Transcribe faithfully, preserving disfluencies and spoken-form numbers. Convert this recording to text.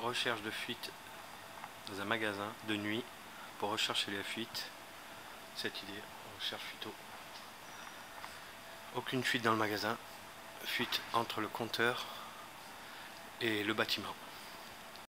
recherche de fuite dans un magasin de nuit pour rechercher les fuites. Cette idée, on recherche fuite. Aucune fuite dans le magasin, fuite entre le compteur et le bâtiment.